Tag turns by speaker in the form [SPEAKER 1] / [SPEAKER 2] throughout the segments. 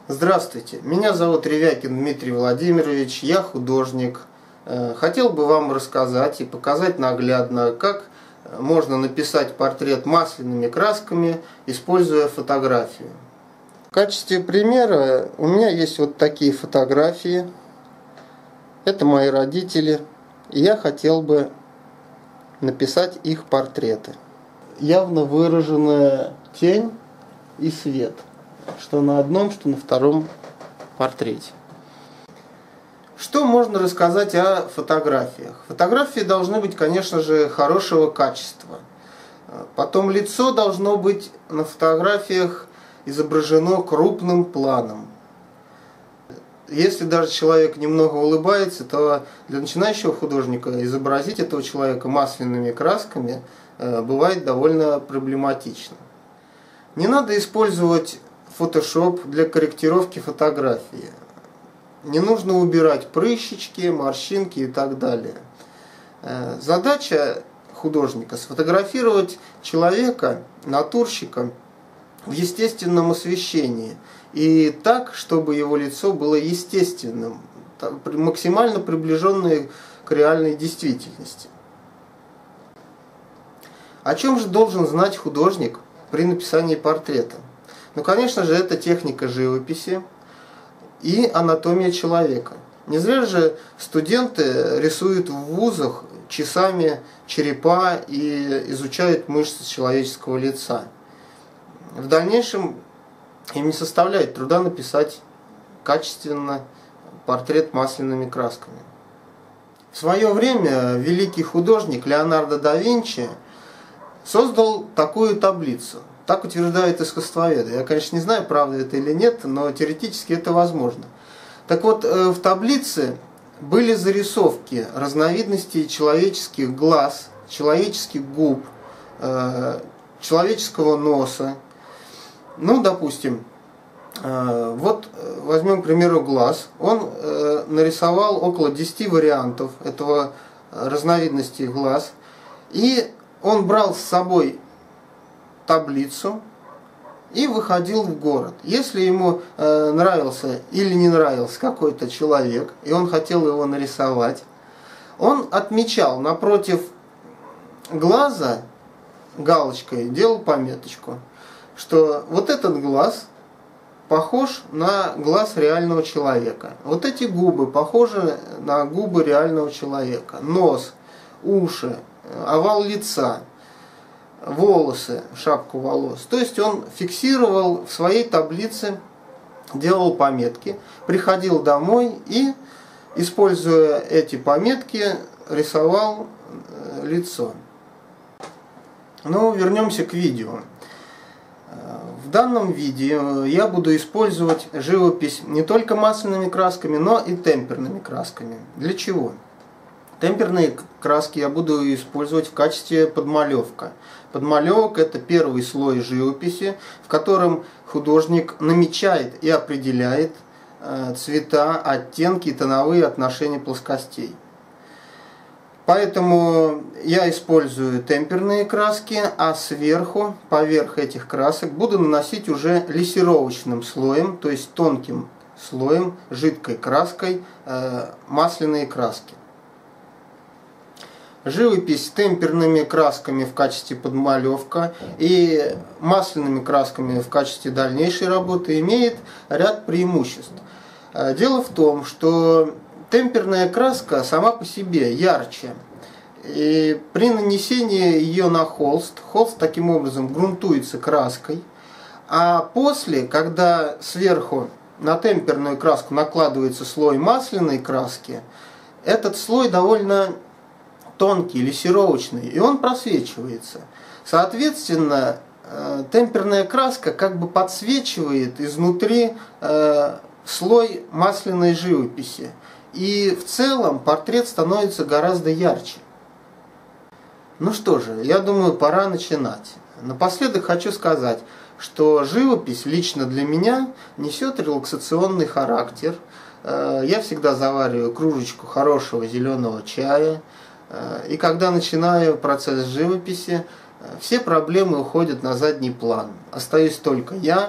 [SPEAKER 1] Здравствуйте, меня зовут Ревякин Дмитрий Владимирович, я художник. Хотел бы вам рассказать и показать наглядно, как можно написать портрет масляными красками, используя фотографию. В качестве примера у меня есть вот такие фотографии. Это мои родители, и я хотел бы написать их портреты. Явно выраженная тень и свет, что на одном, что на втором портрете. Что можно рассказать о фотографиях? Фотографии должны быть, конечно же, хорошего качества. Потом лицо должно быть на фотографиях изображено крупным планом. Если даже человек немного улыбается, то для начинающего художника изобразить этого человека масляными красками бывает довольно проблематично. Не надо использовать Photoshop для корректировки фотографии. Не нужно убирать прыщички, морщинки и так далее. Задача художника – сфотографировать человека, натурщика, в естественном освещении. И так, чтобы его лицо было естественным, максимально приближенное к реальной действительности. О чем же должен знать художник при написании портрета? Ну, конечно же, это техника живописи и анатомия человека. Не зря же студенты рисуют в вузах часами черепа и изучают мышцы человеческого лица. В дальнейшем им не составляет труда написать качественно портрет масляными красками. В свое время великий художник Леонардо да Винчи создал такую таблицу. Так утверждают искусствоведы. Я, конечно, не знаю, правда это или нет, но теоретически это возможно. Так вот, в таблице были зарисовки разновидностей человеческих глаз, человеческих губ, человеческого носа. Ну, допустим, вот возьмем, к примеру, глаз. Он нарисовал около 10 вариантов этого разновидности глаз. И он брал с собой таблицу и выходил в город. Если ему нравился или не нравился какой-то человек, и он хотел его нарисовать, он отмечал напротив глаза галочкой, делал пометочку, что вот этот глаз похож на глаз реального человека. Вот эти губы похожи на губы реального человека. Нос, уши, овал лица, волосы, шапку волос. То есть он фиксировал в своей таблице, делал пометки, приходил домой и, используя эти пометки, рисовал лицо. Но вернемся к видео. В данном видео я буду использовать живопись не только масляными красками, но и темперными красками. Для чего? Темперные краски я буду использовать в качестве подмалевка. Подмалевок – это первый слой живописи, в котором художник намечает и определяет цвета, оттенки и тоновые отношения плоскостей. Поэтому я использую темперные краски, а сверху, поверх этих красок, буду наносить уже лессировочным слоем, то есть тонким слоем, жидкой краской, масляные краски. Живопись темперными красками в качестве подмалевка и масляными красками в качестве дальнейшей работы имеет ряд преимуществ. Дело в том, что темперная краска сама по себе ярче. И при нанесении ее на холст таким образом грунтуется краской. А после, когда сверху на темперную краску накладывается слой масляной краски, этот слой довольно тонкий, лессировочный, и он просвечивается. Соответственно, темперная краска как бы подсвечивает изнутри слой масляной живописи. И в целом портрет становится гораздо ярче. Ну что же, я думаю, пора начинать. Напоследок хочу сказать, что живопись лично для меня несет релаксационный характер. Я всегда завариваю кружечку хорошего зеленого чая. И когда начинаю процесс живописи, все проблемы уходят на задний план. Остаюсь только я,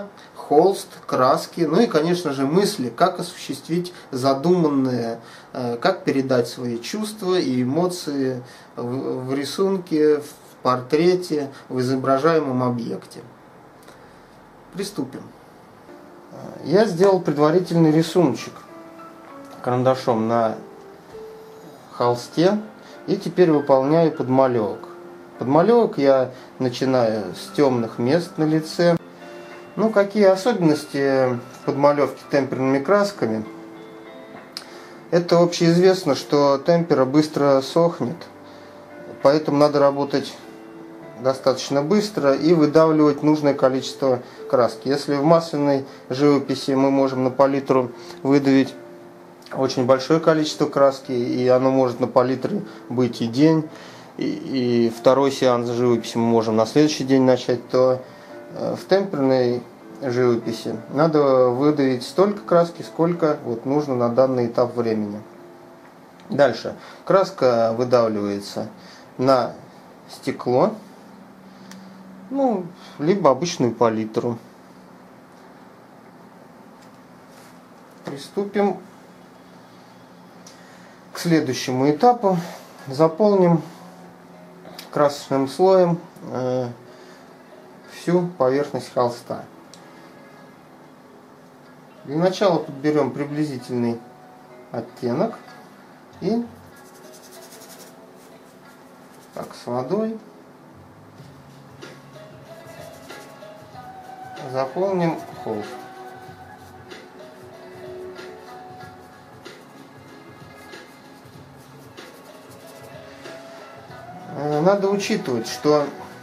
[SPEAKER 1] холст, краски, ну и, конечно же, мысли, как осуществить задуманное, как передать свои чувства и эмоции в рисунке, в портрете, в изображаемом объекте. Приступим. Я сделал предварительный рисуночек карандашом на холсте и теперь выполняю подмалевок. Подмалевок я начинаю с темных мест на лице. Ну, какие особенности в подмалевке темперными красками? Это общеизвестно, что темпера быстро сохнет, поэтому надо работать достаточно быстро и выдавливать нужное количество краски. Если в масляной живописи мы можем на палитру выдавить очень большое количество краски, и оно может на палитре быть и день, и второй сеанс живописи мы можем на следующий день начать, то в темперной живописи надо выдавить столько краски, сколько вот нужно на данный этап времени. Дальше. Краска выдавливается на стекло, ну, либо обычную палитру. Приступим к следующему этапу. Заполним красочным слоем всю поверхность холста. Для начала подберем приблизительный оттенок и так с водой заполним холст. Надо учитывать, что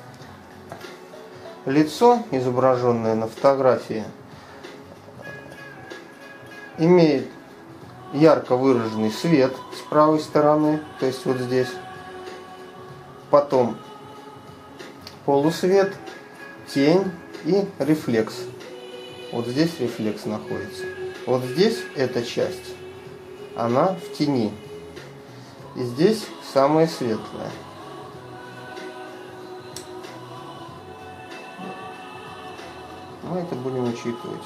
[SPEAKER 1] лицо, изображенное на фотографии, имеет ярко выраженный свет с правой стороны, то есть вот здесь. Потом полусвет, тень и рефлекс. Вот здесь рефлекс находится. Вот здесь эта часть, она в тени. И здесь самая светлая. Мы это будем учитывать.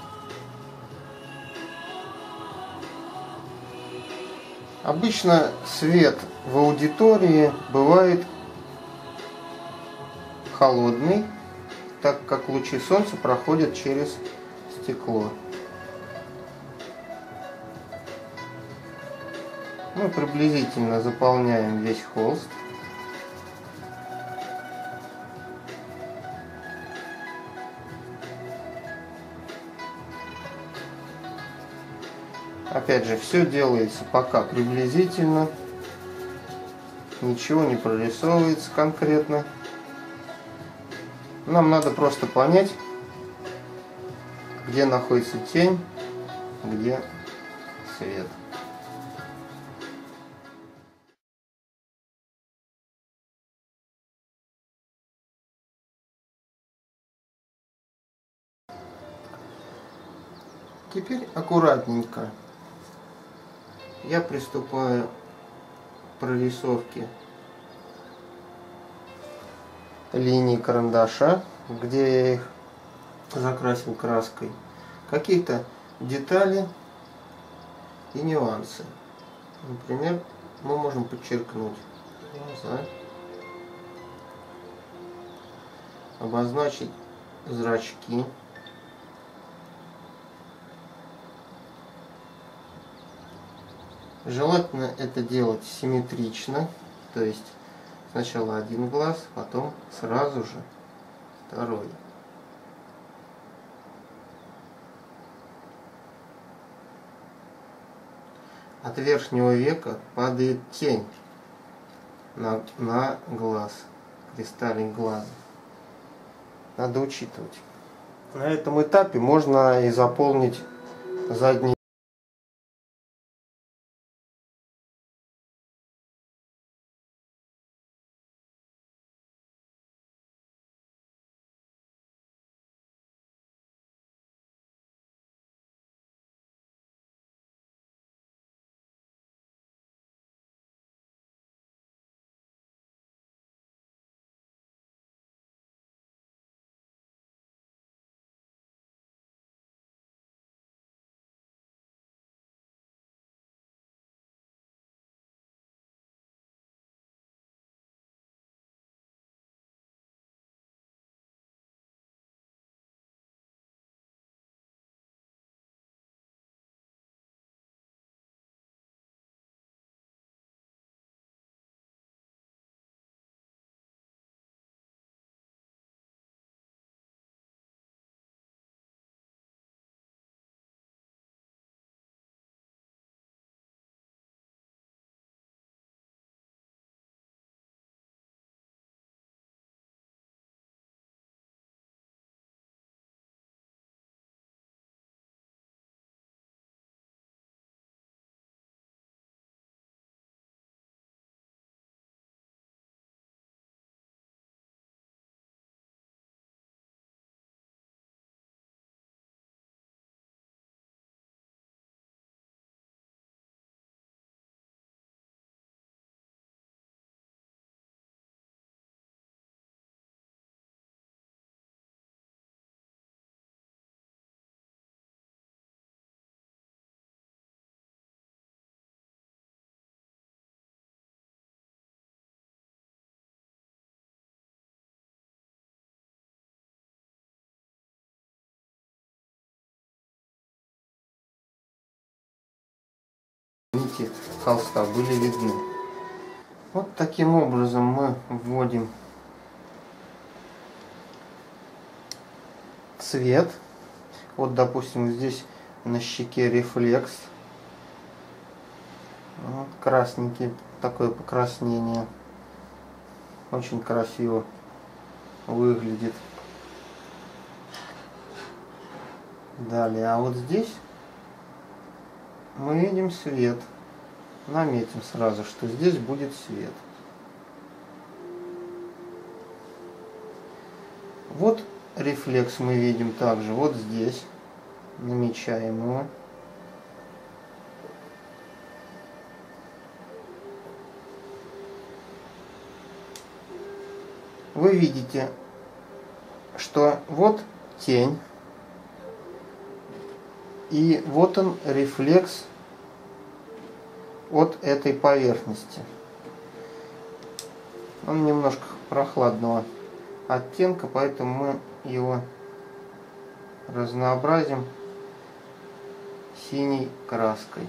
[SPEAKER 1] Обычно свет в аудитории бывает холодный, так как лучи солнца проходят через стекло. Мы приблизительно заполняем весь холст. Опять же, все делается пока приблизительно, ничего не прорисовывается конкретно. Нам надо просто понять, где находится тень, где свет. Теперь аккуратненько я приступаю к прорисовке линий карандаша, где я их закрасил краской, какие-то детали и нюансы. Например, мы можем подчеркнуть глаза, обозначить зрачки. Желательно это делать симметрично, то есть сначала один глаз, потом сразу же второй. От верхнего века падает тень на глаз, кристаллик глаза. Надо учитывать. На этом этапе можно и заполнить задний нити холста были видны. Вот таким образом мы вводим цвет. Вот, допустим, здесь на щеке рефлекс. Вот, красненький, такое покраснение. Очень красиво выглядит. Далее, а вот здесь мы видим свет. Наметим сразу, что здесь будет свет. Вот рефлекс мы видим также вот здесь. Намечаем его. Вы видите, что вот тень. И вот он рефлекс от этой поверхности. Он немножко прохладного оттенка, поэтому мы его разнообразим синей краской.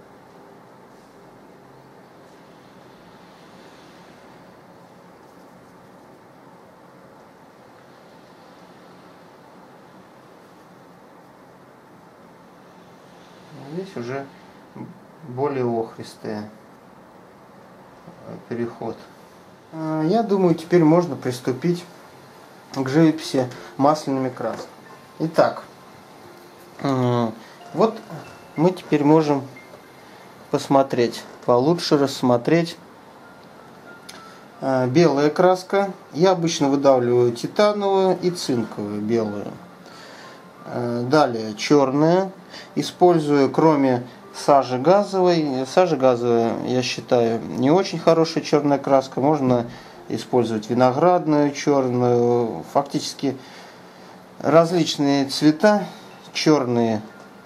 [SPEAKER 1] Здесь уже более охристый переход. Я думаю, теперь можно приступить к живописи масляными красками. Итак, вот мы теперь можем посмотреть, получше рассмотреть белая краска. Я обычно выдавливаю титановую и цинковую белую. Далее черная. Использую, кроме сажи газовой. Сажа газовая, я считаю, не очень хорошая черная краска. Можно использовать виноградную черную. Фактически различные цвета. Черные.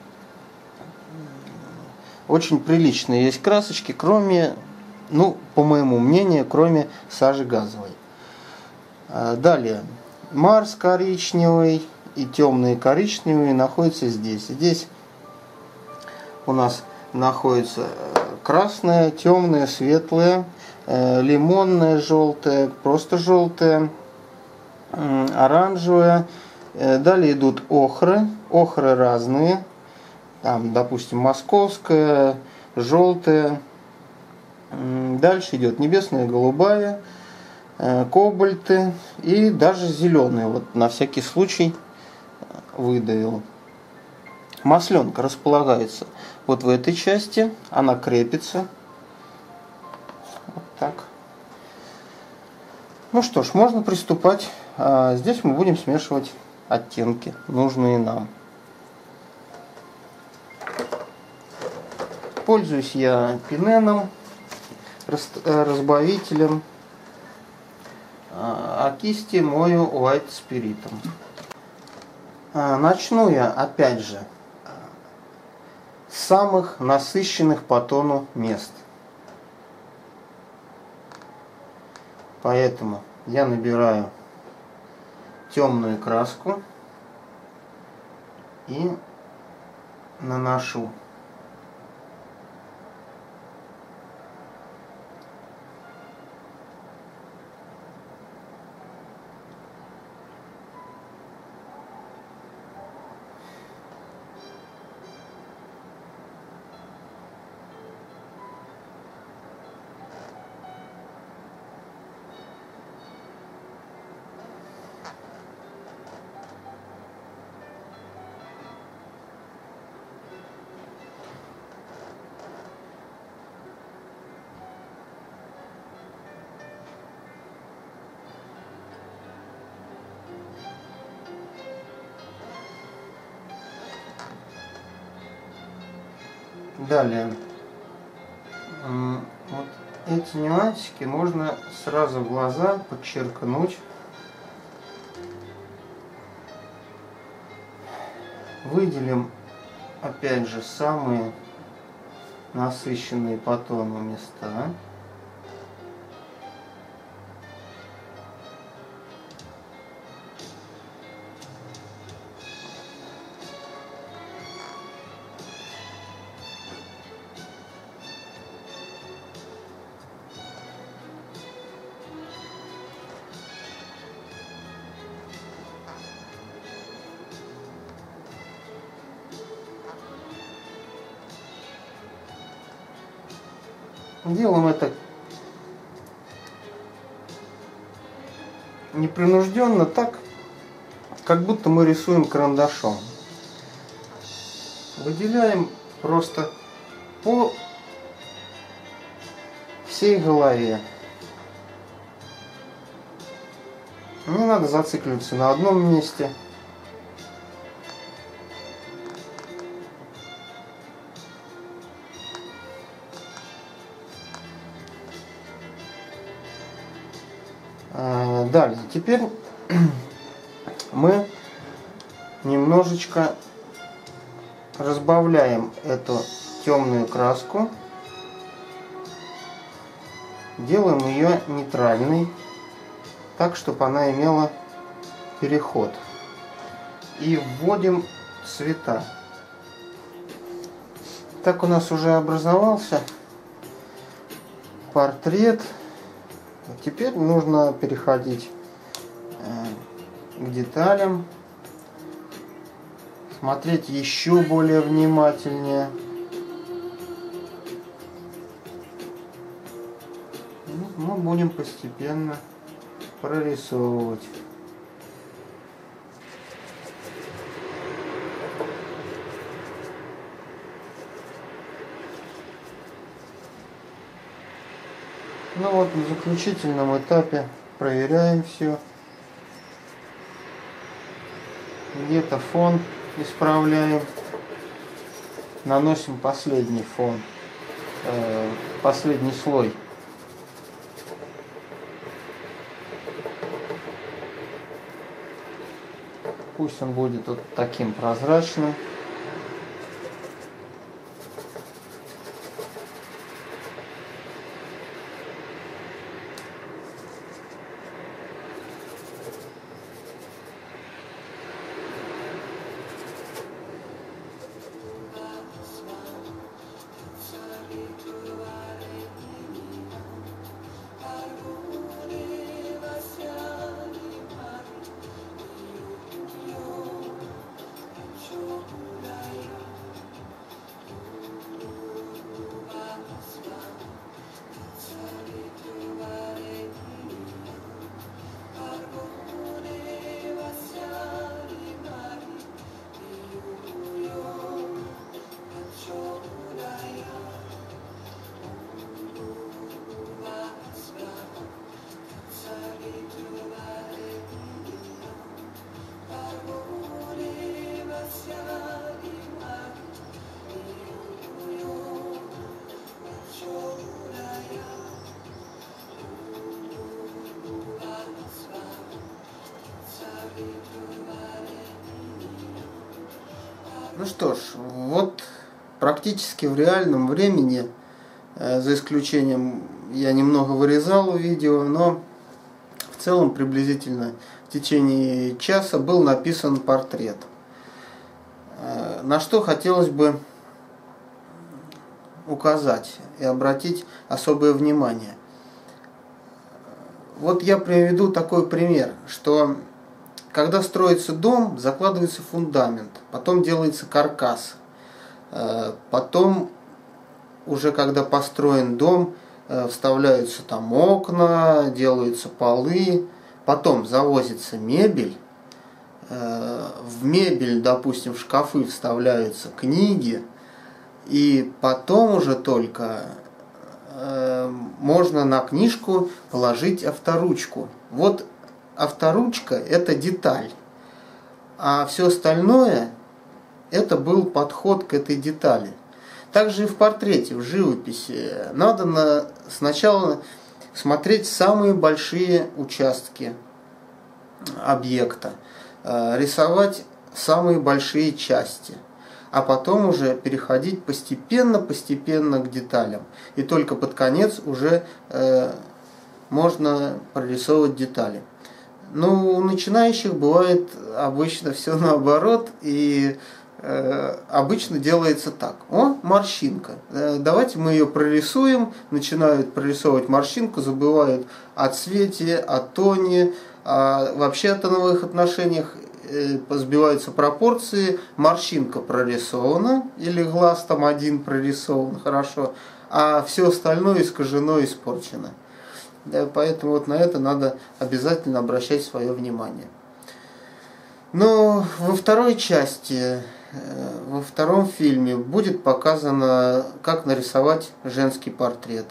[SPEAKER 1] Очень приличные есть красочки, кроме, ну, по моему мнению, кроме сажи газовой. Далее. Марс коричневый и темные коричневые находятся здесь. Здесь у нас находится красная, темная, светлая, лимонная, желтая, просто желтая, оранжевая. Далее идут охры. Охры разные. Там, допустим, московская, желтая. Дальше идет небесная, голубая, кобальты и даже зеленые. Вот на всякий случай выдавил. Масленка располагается вот в этой части, она крепится. Вот так. Ну что ж, можно приступать. Здесь мы будем смешивать оттенки, нужные нам. Пользуюсь я пененом, разбавителем, а кисти мою white спиритом. Начну я опять же с самых насыщенных по тону мест. Поэтому я набираю темную краску и наношу далее. Вот эти нюансики можно сразу в глаза подчеркнуть. Выделим опять же самые насыщенные по тону места. Делаем это непринужденно, так, как будто мы рисуем карандашом. Выделяем просто по всей голове. Не надо зацикливаться на одном месте. Далее, теперь мы немножечко разбавляем эту темную краску, делаем ее нейтральной, так, чтобы она имела переход. И вводим цвета. Так у нас уже образовался портрет. Теперь нужно переходить к деталям, смотреть еще более внимательнее. Мы будем постепенно прорисовывать. Ну вот, на заключительном этапе проверяем все. Где-то фон исправляем. Наносим последний фон, последний слой. Пусть он будет вот таким прозрачным. Ну что ж, вот практически в реальном времени, за исключением я немного вырезал видео, но в целом приблизительно в течение часа был написан портрет. На что хотелось бы указать и обратить особое внимание. Вот я приведу такой пример, что когда строится дом, закладывается фундамент, потом делается каркас, потом уже когда построен дом, вставляются там окна, делаются полы, потом завозится мебель, в мебель, допустим, в шкафы вставляются книги, и потом уже только можно на книжку положить авторучку. Вот авторучка – это деталь, а все остальное – это был подход к этой детали. Также и в портрете, в живописи надо сначала смотреть самые большие участки объекта, рисовать самые большие части, а потом уже переходить постепенно к деталям. И только под конец уже можно прорисовывать детали. Но у начинающих бывает обычно все наоборот, и обычно делается так. О, морщинка. Давайте мы ее прорисуем. Начинают прорисовывать морщинку, забывают о цвете, о тоне, вообще о тоновых отношениях, сбиваются пропорции. Морщинка прорисована, или глаз там один прорисован, хорошо. а все остальное искажено и испорчено. Да, поэтому вот на это надо обязательно обращать свое внимание. Но во второй части, во втором фильме будет показано, как нарисовать женский портрет.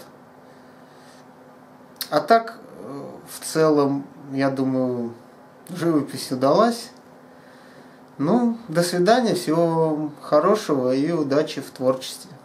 [SPEAKER 1] А так, в целом, я думаю, живопись удалась. Ну, до свидания, всего хорошего и удачи в творчестве.